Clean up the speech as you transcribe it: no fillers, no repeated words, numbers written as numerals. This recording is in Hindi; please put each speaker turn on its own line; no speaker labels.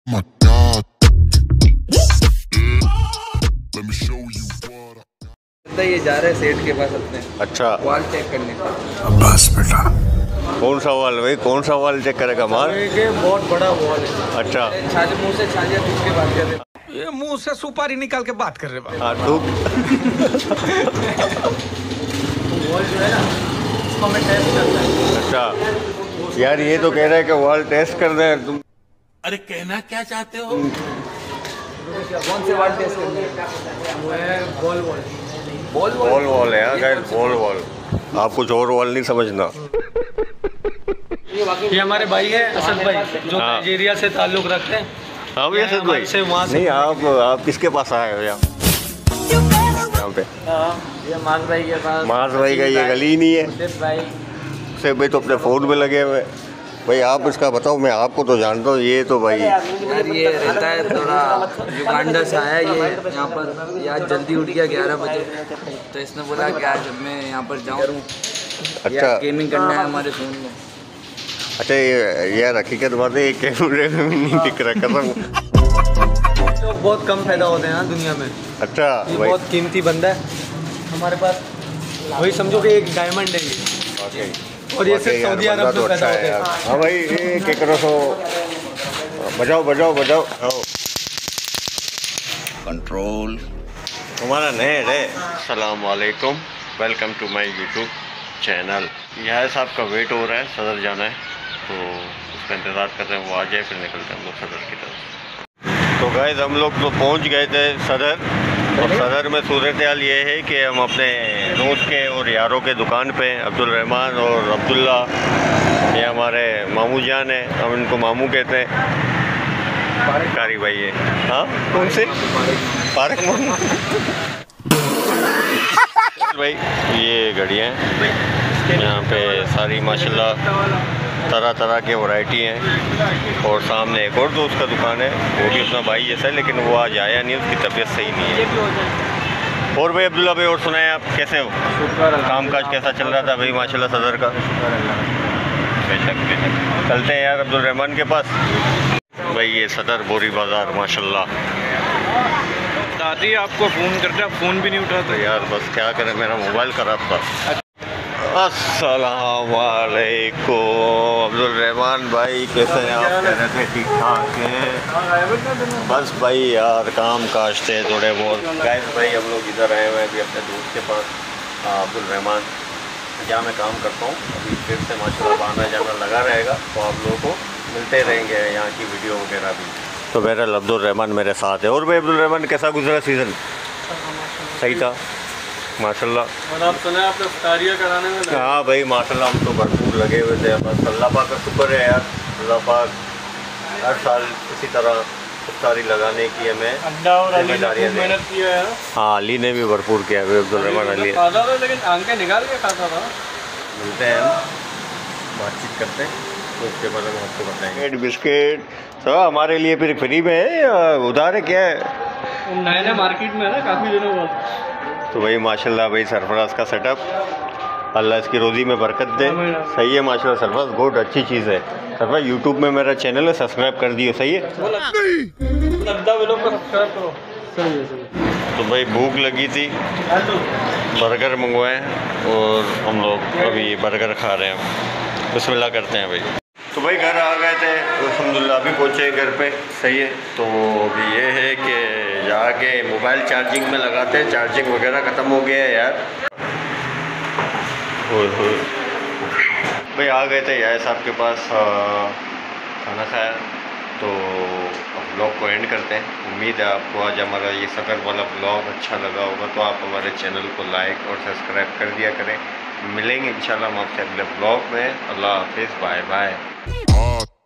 My God. Let me show you what
ये जा रहे हैं सेठ के पास अपने
अच्छा
वॉल चेक करने का।
बस बेटा।
कौन सा वॉल भाई, कौन सा वॉल चेक करेगा मार?
बहुत बड़ा वॉल है।
अच्छा
मुंह से छालिया दूध के बात कर रहे,
ये मुंह से सुपारी निकाल के बात कर रहे बा।
हाँ तू
वॉल जो है ना उसको हमें टेस्ट करना है।
अच्छा यार ये तो कह रहा है कि वॉल टेस्ट कर रहे हैं तुम।
अरे कहना क्या चाहते हो?
कौन से वॉल टेस्ट करने हैं? वो है बॉल वॉल
वॉल वॉल है गाइस, वॉल वॉल। आप कुछ और वॉल नहीं समझना।
ये हमारे भाई है असद भाई जो
हाँ।
नाइजीरिया से ताल्लुक रखते हैं।
हाँ भैया असद भाई
से वहाँ से
नहीं, आप किसके पास आए हो यहाँ पे?
ये माज भाई के पास।
माज भाई का ये गली नहीं है
भाई
से भाई तो अपने फ़ोन में लगे हुए। भाई आप इसका बताओ, मैं आपको तो जानता हूँ, ये तो भाई
यार ये रहता है थोड़ा युगांडा से आया ये यहाँ पर। यार जल्दी उठ गया 11 बजे, तो इसने बोला कि आज मैं यहाँ पर जाऊँ।
अच्छा
गेमिंग करना है हमारे फ़ोन में।
अच्छा ये यार हकीकत बात है, ये कैमरे में नहीं दिख रहा कसम।
तो बहुत कम पैदा होते हैं दुनिया में।
अच्छा
ये
भाई
बहुत कीमती बंदा है हमारे पास। वही समझो कि एक डायमंड है ये। और ये सिर्फ सऊदी अरब में पैदा होते हैं।
हाँ भाई ये क्या करो सो बजाओ बजाओ बजाओ कंट्रोल। हमारा नेट है। अस्सलाम वालेकुम, welcome to my YouTube channel. यह साहब का वेट हो रहा है, सदर जाना है तो उसका इंतज़ार कर रहे हैं, वो आ जाए फिर निकलते हैं हम लोग सदर की तरफ। तो गाइस हम लोग तो पहुंच गए थे सदर, और सदर में सूरत हाल ये है कि हम अपने दोस्त के और यारों के दुकान पे अब्दुल रहमान और अब्दुल्ला, ये हमारे मामू जान है, हम इनको मामू कहते हैं। कारी भाई है। हाँ कौन से पार्क मामू भाई। ये घड़ियाँ हैं यहाँ पे सारी माशाल्लाह तरह तरह के वैरायटी हैं। और सामने एक और दोस्त का दुकान है, वो भी अपना भाई जैसा है, लेकिन वो आज आया नहीं, उसकी तबीयत सही नहीं है। और भाई अब्दुल्ला भाई और सुनाए आप कैसे हो? काम काज कैसा चल रहा था भाई माशाल्लाह सदर का? बेशक बेशक। चलते हैं यार अब्दुल रहमान के पास। भाई ये सदर बोरी बाज़ार माशाल्लाह।
दादी आपको फ़ोन करते, आप फ़ोन भी नहीं उठाते।
तो यार बस क्या करें, मेरा मोबाइल ख़राब था। अस्सलाम वालेकुम अब्दुल रहमान भाई, कैसे हैं आप? कह रहे थे ठीक ठाक है। बस भाई यार काम काज थे थोड़े बहुत। गाइस भाई हम लोग इधर आए हुए हैं अभी अपने दोस्त के पास अब्दुल रहमान, जहाँ मैं काम करता हूँ। अभी फिर से माशाल्लाह आना जाना लगा रहेगा, तो आप लोगों को मिलते रहेंगे यहाँ की वीडियो वगैरह भी। तो बहरहाल अब्दुल रहमान मेरे साथ है। और भाई अब्दुल रहमान कैसा गुजरा सीज़न? सही था माशाल्लाह।
और आप सुना आपने इफ्तारियाँ कराने में?
हाँ भाई माशाल्लाह हम तो भरपूर लगे हुए थे। बस अल्लाह पाक का शुक्र है यार, अल्लाह पाक हर साल इसी तरह इफ्तारी लगाने की हमें जिम्मेदारियाँ दे।
मेहनत किया है।
हाँ अली ने भी भरपूर किया है अब्दुल रहमान अली।
खाता था लेकिन आंखें निकाल के खाता था।
मिलते हैं हम, बातचीत करते हैं, तो उसके बाद हम आपको बताएंगे। बिस्किट सब हमारे लिए फिर फ्री में है या उधार है, क्या है?
नए नए मार्केट में है ना, काफ़ी दिनों बाद।
तो भाई माशाल्लाह भाई सरफराज का सेटअप, अल्लाह इसकी रोज़ी में बरकत दे। सही है माशाल्लाह सरफराज, बहुत अच्छी चीज़ है। सरफराज यूट्यूब में मेरा चैनल है, सब्सक्राइब कर दियो। सही है तो भाई भूख लगी थी, बर्गर मंगवाए और हम लोग अभी बर्गर खा रहे हैं। बिस्मिल्लाह करते हैं भाई। तो भाई घर आ गए थे अल्हम्दुलिल्लाह, अभी पहुँचे घर पे। सही है, तो अभी ये है कि जाके मोबाइल चार्जिंग में लगाते हैं, चार्जिंग वगैरह ख़त्म हो गया है यार। भाई आ गए थे यार साहब के पास, खाना खाया, तो अब ब्लॉग को एंड करते हैं। उम्मीद है आपको आज हमारा ये सदर वाला ब्लॉग अच्छा लगा होगा, तो आप हमारे चैनल को लाइक और सब्सक्राइब कर दिया करें। मिलेंगे इंशाल्लाह हम आपसे अगले ब्लॉग में। अल्लाह हाफिज़, बाय बाय।